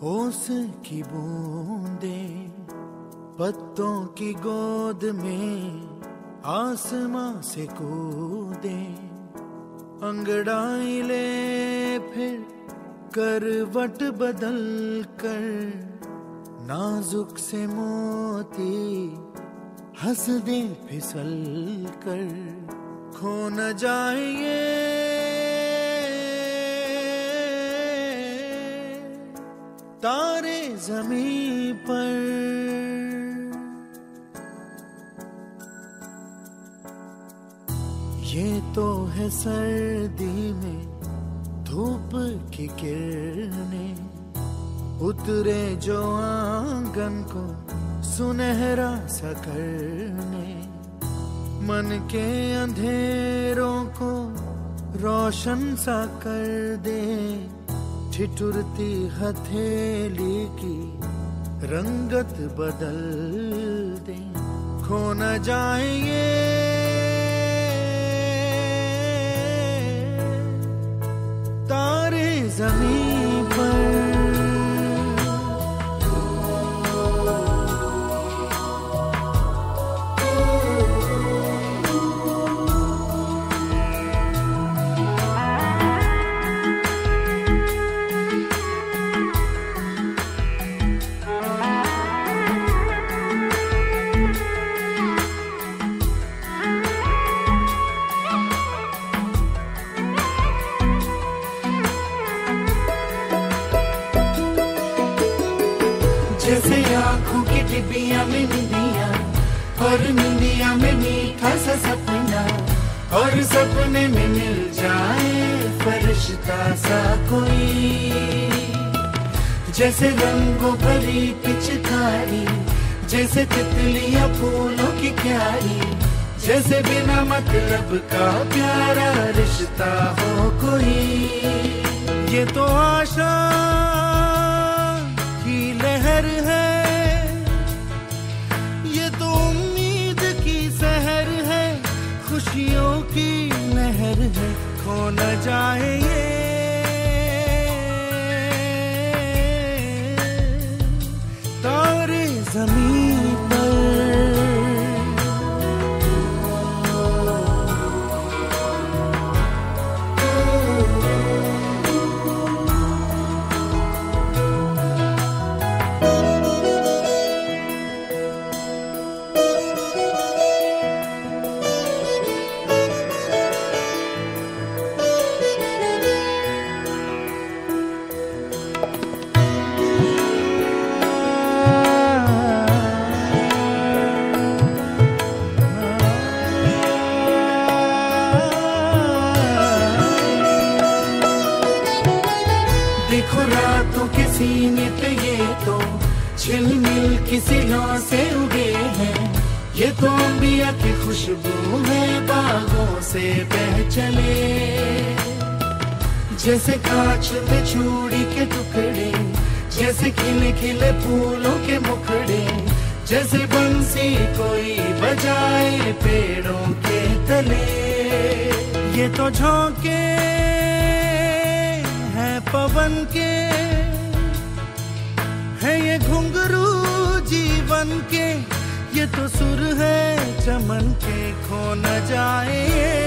ओस की बूंदे पत्तों की गोद में आसमां से कूदे, अंगड़ाई ले फिर करवट बदल कर, नाजुक से मोती हंस दे फिसल कर, खो न जाए ये तारे ज़मीं पर। ये तो है सर्दी में धूप की किरणें, उतरे जो आंगन को सुनहरा सा करने, मन के अंधेरों को रोशन सा कर दे, ठिठुरती हथेली की रंगत बदल दे, खो न जाए ये तारे ज़मीं पर। जैसे आँखों की डिबिया में निंदिया, और निंदिया में मीठा सा सपना, और सपने में मिल जाए फरिश्ता सा कोई। जैसे रंगों भरी पिचकारी, जैसे तितलियां फूलों की क्यारी, जैसे बिना मतलब का प्यारा रिश्ता हो कोई। ये तो आशा लहर है, ये तो उम्मीद की सहर है, खुशियों की लहर है, खो न जाए ये तारे ज़मीं पर। देखो रातों के सीने पे ये तो झिलमिल किसी लौ से उगे हैं, ये तो अंबिया की खुशबू है बागों से बह चले। जैसे कांच में चूड़ी के टुकड़े, जैसे खिले खिले फूलों के मुखड़े, जैसे बंसी कोई बजाए पेड़ों के तले। ये तो झोंके पवन के है, ये घुंघरू जीवन के, ये तो सुर है चमन के, खो न जाए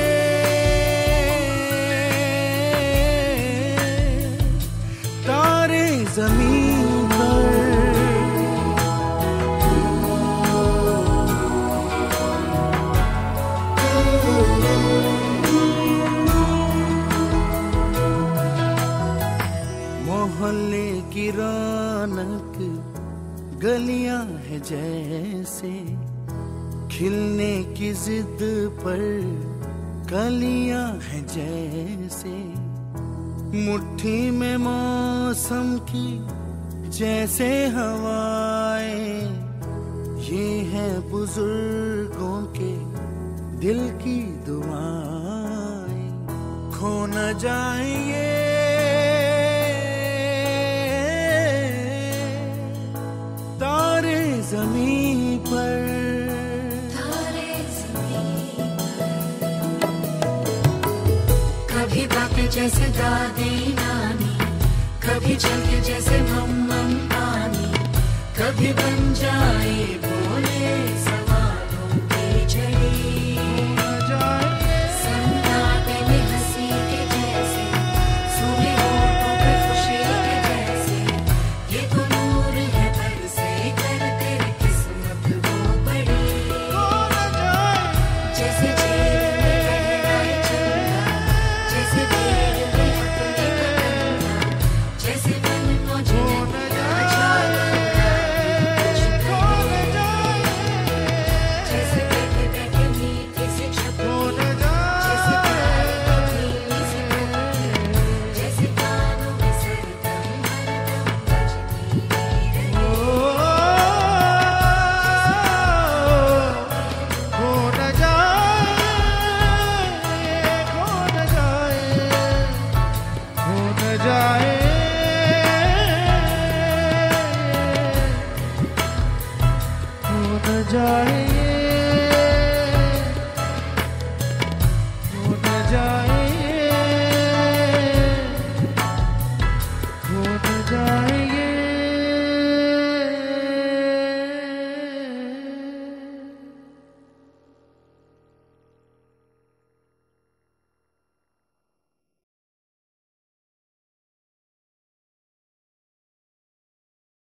तारे ज़मीं पर। मोहल्ले की रौनक गलियां है जैसे, खिलने की जिद पर कलियां है जैसे, मुट्ठी में मौसम की जैसे हवाएं, ये है बुजुर्गों के दिल की दुआएं, खो न जाए ये तारे ज़मीं पर। कभी बातें जैसे दादी नानी, कभी चलते जैसे मम्मा भी बन जाए बोले सवालों की झड़ी। सन्नाटे में हंसी के जैसे, सूखे होठों पे खुशी के जैसे, ये तो नूर है बरसे कर तेरी किस्मत वो बड़ी। जैसे झील में गहराई चलना, जैसे भीड़ में अपने कदम, जैसे मन मुझे नदियाँ जाना, जैसे बैठे बैठे मीठी सी छपकी, जैसे प्यार की धीमी सी धड़कन, जैसे कानों में सरगम हरदम बजती रहे। खो न जाए, खो न जाए।